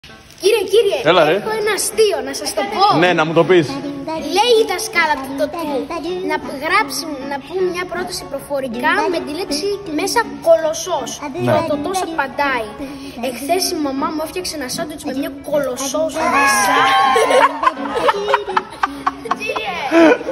Κύριε, έλα, ρε. έχω ένα αστείο, να σας το πω. Ναι, να μου το πεις. Λέει η δασκάλα του να πούμε μια πρόταση προφορικά με τη λέξη μέσα κολοσσός. Ναι. Ο Τωτός απαντάει. Εχθές η μαμά μου έφτιαξε ένα σάντουιτς με μια κολοσσός μέσα. Κύριε.